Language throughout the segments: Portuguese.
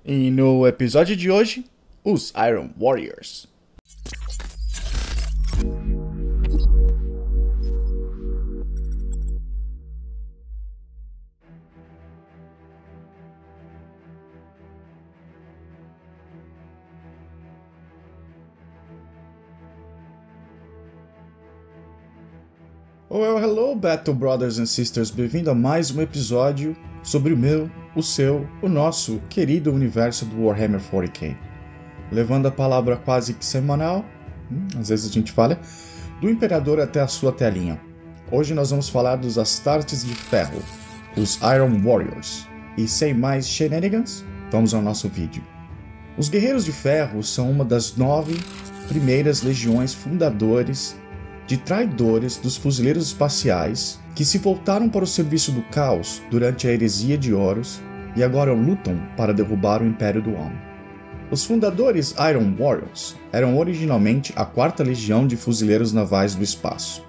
E no episódio de hoje, os Iron Warriors. Well, hello Battle Brothers and Sisters, bem-vindo a mais um episódio sobre o meu, o seu, o nosso querido universo do Warhammer 40k. Levando a palavra quase que semanal, às vezes a gente falha, do Imperador até a sua telinha. Hoje nós vamos falar dos Astartes de Ferro, os Iron Warriors. E sem mais shenanigans, vamos ao nosso vídeo. Os Guerreiros de Ferro são uma das 9 primeiras legiões fundadores de traidores dos fuzileiros espaciais que se voltaram para o serviço do caos durante a heresia de Horus e agora lutam para derrubar o Império do Homem. Os fundadores Iron Warriors eram originalmente a 4ª Legião de Fuzileiros Navais do Espaço.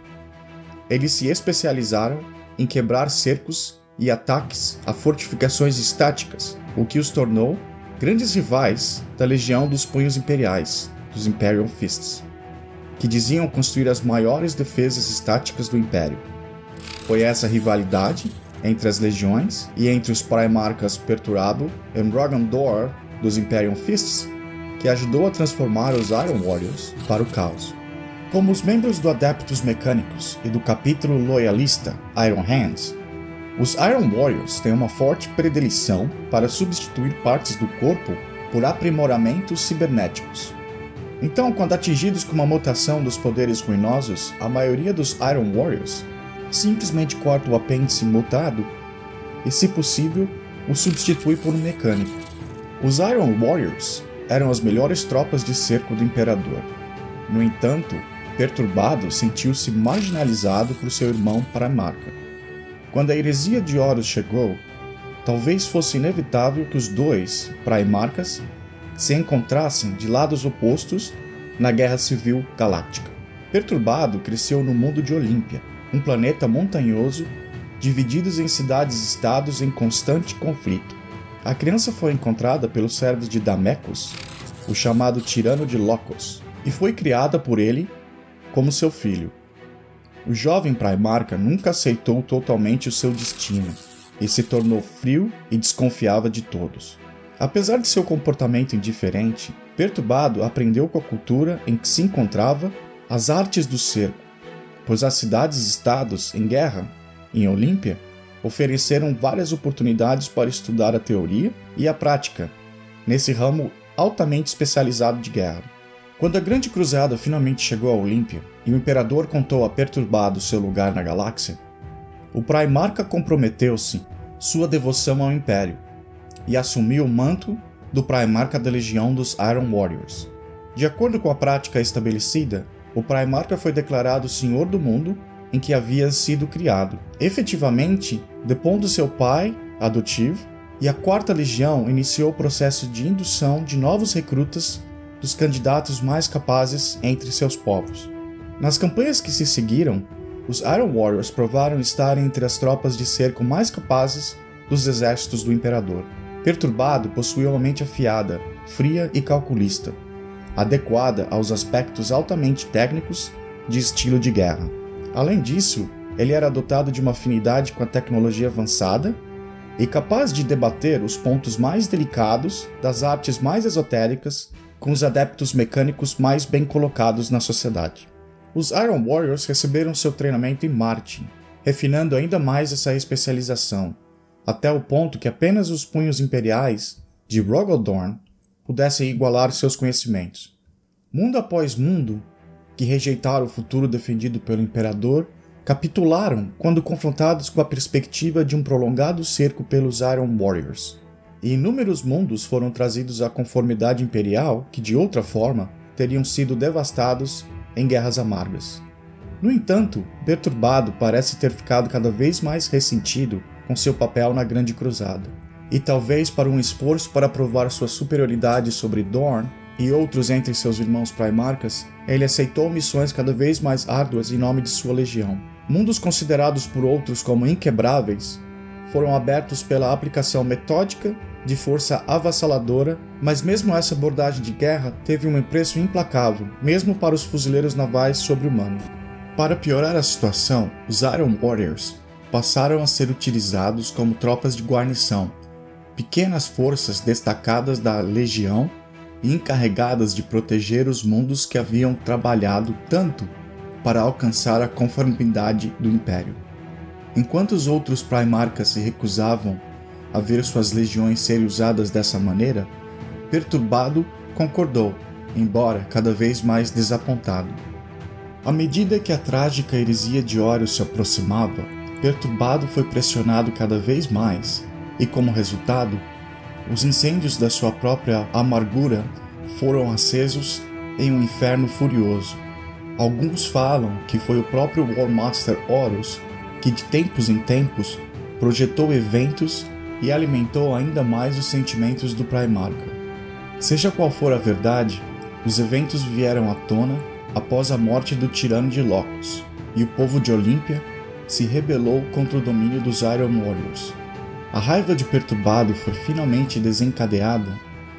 Eles se especializaram em quebrar cercos e ataques a fortificações estáticas, o que os tornou grandes rivais da Legião dos Punhos Imperiais, dos Imperial Fists, que diziam construir as maiores defesas estáticas do Império. Foi essa rivalidade entre as legiões e entre os Primarchas Perturabo e Rogandor dos Imperial Fists que ajudou a transformar os Iron Warriors para o caos. Como os membros do Adeptus Mechanicus e do capítulo loyalista Iron Hands, os Iron Warriors têm uma forte predileção para substituir partes do corpo por aprimoramentos cibernéticos. Então, quando atingidos com uma mutação dos poderes ruinosos, a maioria dos Iron Warriors simplesmente corta o apêndice mutado e, se possível, o substitui por um mecânico. Os Iron Warriors eram as melhores tropas de cerco do Imperador. No entanto, Perturbado sentiu-se marginalizado por seu irmão Primarca. Quando a heresia de Horus chegou, talvez fosse inevitável que os dois Primarcas se encontrassem de lados opostos na Guerra Civil Galáctica. Perturbado cresceu no mundo de Olímpia, um planeta montanhoso divididos em cidades-estados em constante conflito. A criança foi encontrada pelos servos de Damecos, o chamado Tirano de Locos, e foi criada por ele como seu filho. O jovem Primarca nunca aceitou totalmente o seu destino e se tornou frio e desconfiava de todos. Apesar de seu comportamento indiferente, Perturbado aprendeu com a cultura em que se encontrava as artes do cerco, pois as cidades-estados em guerra, em Olímpia, ofereceram várias oportunidades para estudar a teoria e a prática, nesse ramo altamente especializado de guerra. Quando a Grande Cruzada finalmente chegou a Olímpia e o Imperador contou a Perturbado seu lugar na galáxia, o Primarca comprometeu-se sua devoção ao Império e assumiu o manto do Primarca da Legião dos Iron Warriors. De acordo com a prática estabelecida, o Primarca foi declarado Senhor do Mundo em que havia sido criado, efetivamente depondo seu pai adotivo, e a 4ª Legião iniciou o processo de indução de novos recrutas dos candidatos mais capazes entre seus povos. Nas campanhas que se seguiram, os Iron Warriors provaram estar entre as tropas de cerco mais capazes dos exércitos do Imperador. Perturbado possuía uma mente afiada, fria e calculista, adequada aos aspectos altamente técnicos de estilo de guerra. Além disso, ele era dotado de uma afinidade com a tecnologia avançada e capaz de debater os pontos mais delicados das artes mais esotéricas com os adeptos mecânicos mais bem colocados na sociedade. Os Iron Warriors receberam seu treinamento em Martin, refinando ainda mais essa especialização, até o ponto que apenas os punhos imperiais de Rogaldorn pudessem igualar seus conhecimentos. Mundo após mundo, que rejeitaram o futuro defendido pelo Imperador, capitularam quando confrontados com a perspectiva de um prolongado cerco pelos Iron Warriors. E inúmeros mundos foram trazidos à conformidade imperial que, de outra forma, teriam sido devastados em guerras amargas. No entanto, Perturbado parece ter ficado cada vez mais ressentido com seu papel na Grande Cruzada, e talvez para um esforço para provar sua superioridade sobre Dorn e outros entre seus irmãos Primarcas, ele aceitou missões cada vez mais árduas em nome de sua legião. Mundos considerados por outros como inquebráveis foram abertos pela aplicação metódica de força avassaladora, mas mesmo essa abordagem de guerra teve um preço implacável, mesmo para os fuzileiros navais sobre-humanos. Para piorar a situação, os Iron Warriors passaram a ser utilizados como tropas de guarnição, pequenas forças destacadas da Legião e encarregadas de proteger os mundos que haviam trabalhado tanto para alcançar a conformidade do Império. Enquanto os outros Primarcas se recusavam a ver suas legiões serem usadas dessa maneira, Perturbado concordou, embora cada vez mais desapontado. À medida que a trágica heresia de Horus se aproximava, Perturbado foi pressionado cada vez mais, e como resultado, os incêndios da sua própria amargura foram acesos em um inferno furioso. Alguns falam que foi o próprio War Master Horus que de tempos em tempos projetou eventos e alimentou ainda mais os sentimentos do Primarca. Seja qual for a verdade, os eventos vieram à tona após a morte do tirano de Locus, e o povo de Olímpia se rebelou contra o domínio dos Iron Warriors. A raiva de Perturbado foi finalmente desencadeada,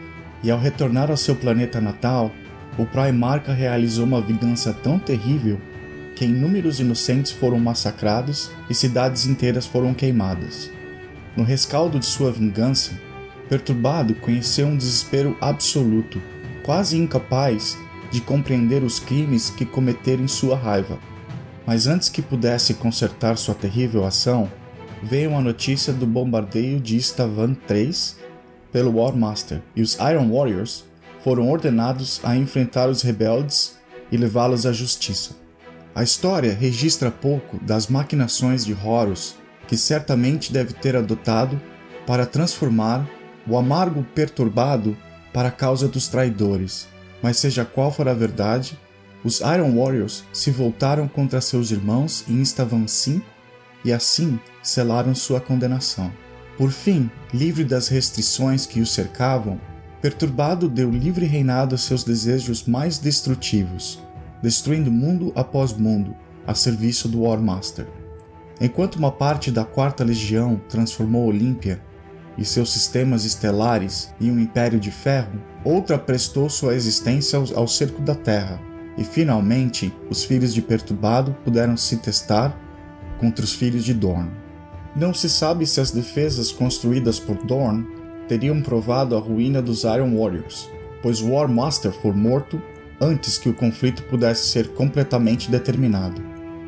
e ao retornar ao seu planeta natal, o Primarca realizou uma vingança tão terrível que inúmeros inocentes foram massacrados e cidades inteiras foram queimadas. No rescaldo de sua vingança, Perturbado conheceu um desespero absoluto, quase incapaz de compreender os crimes que cometeram em sua raiva. Mas antes que pudesse consertar sua terrível ação, veio a notícia do bombardeio de Stavan III pelo War Master, e os Iron Warriors foram ordenados a enfrentar os rebeldes e levá-los à justiça. A história registra pouco das maquinações de Horus que certamente deve ter adotado para transformar o amargo Perturbado para a causa dos traidores, mas seja qual for a verdade, os Iron Warriors se voltaram contra seus irmãos em Stavan V e assim selaram sua condenação. Por fim, livre das restrições que o cercavam, Perturbado deu livre reinado a seus desejos mais destrutivos, destruindo mundo após mundo a serviço do War Master. Enquanto uma parte da Quarta Legião transformou Olímpia e seus sistemas estelares em um império de ferro, outra prestou sua existência ao cerco da Terra, e finalmente os filhos de Perturbado puderam se testar contra os filhos de Dorn. Não se sabe se as defesas construídas por Dorn teriam provado a ruína dos Iron Warriors, pois o War Master foi morto antes que o conflito pudesse ser completamente determinado.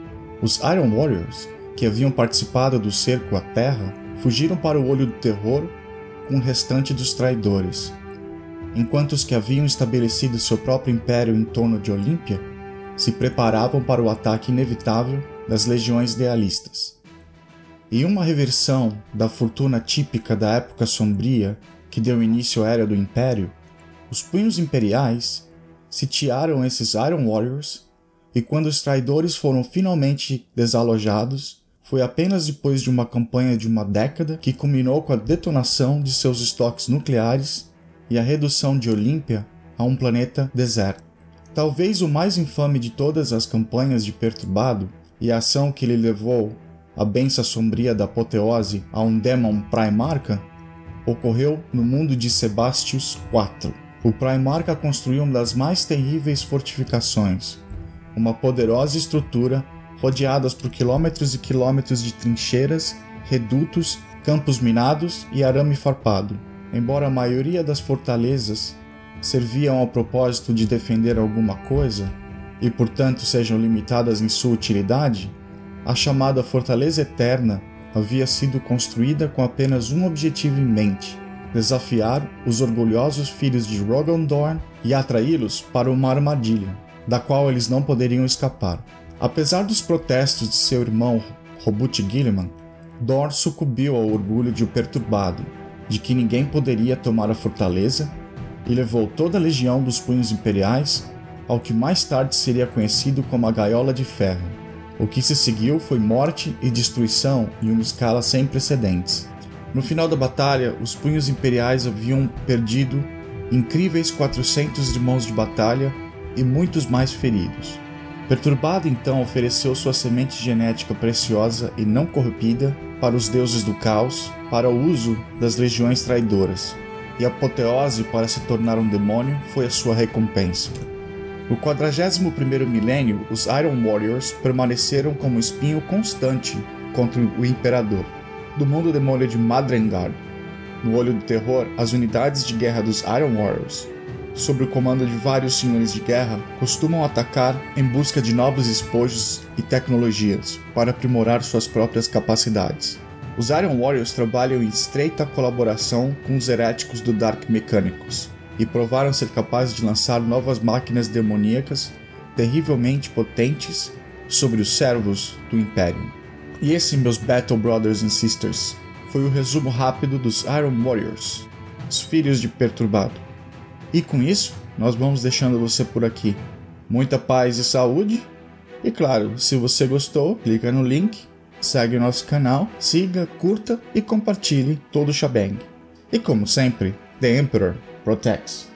Os Iron Warriors, que haviam participado do cerco à Terra, fugiram para o Olho do Terror com o restante dos traidores, enquanto os que haviam estabelecido seu próprio império em torno de Olímpia se preparavam para o ataque inevitável das legiões idealistas. Em uma reversão da fortuna típica da época sombria que deu início à Era do Império, os punhos imperiais sitiaram esses Iron Warriors, e quando os traidores foram finalmente desalojados, foi apenas depois de uma campanha de uma década que culminou com a detonação de seus estoques nucleares e a redução de Olímpia a um planeta deserto. Talvez o mais infame de todas as campanhas de Perturbado, e a ação que lhe levou à benção sombria da apoteose a um Demon Primarca, ocorreu no mundo de Sebastius IV. O Primarca construiu uma das mais terríveis fortificações, uma poderosa estrutura rodeada por quilômetros e quilômetros de trincheiras, redutos, campos minados e arame farpado. Embora a maioria das fortalezas serviam ao propósito de defender alguma coisa, e portanto sejam limitadas em sua utilidade, a chamada Fortaleza Eterna havia sido construída com apenas um objetivo em mente: desafiar os orgulhosos filhos de Rogondorn e atraí-los para uma armadilha, da qual eles não poderiam escapar. Apesar dos protestos de seu irmão Robut Guilliman, Dorn sucumbiu ao orgulho de o Perturbado, de que ninguém poderia tomar a fortaleza, e levou toda a legião dos punhos imperiais ao que mais tarde seria conhecido como a Gaiola de Ferro. O que se seguiu foi morte e destruição em uma escala sem precedentes. No final da batalha, os punhos imperiais haviam perdido incríveis 400 irmãos de batalha e muitos mais feridos. Perturbado então ofereceu sua semente genética preciosa e não corrompida para os deuses do caos, para o uso das legiões traidoras, e a apoteose para se tornar um demônio foi a sua recompensa. No 41º milênio, os Iron Warriors permaneceram como espinho constante contra o Imperador, do mundo demônio de Madrengard. No Olho do Terror, as unidades de guerra dos Iron Warriors, sob o comando de vários senhores de guerra, costumam atacar em busca de novos espojos e tecnologias para aprimorar suas próprias capacidades. Os Iron Warriors trabalham em estreita colaboração com os heréticos do Dark Mechanicus e provaram ser capazes de lançar novas máquinas demoníacas terrivelmente potentes sobre os servos do Imperium. E esse, meus Battle Brothers and Sisters, foi o resumo rápido dos Iron Warriors, os filhos de Perturbado. E com isso, nós vamos deixando você por aqui. Muita paz e saúde. E claro, se você gostou, clica no link, segue o nosso canal, siga, curta e compartilhe todo o shebang. E como sempre, The Emperor protects.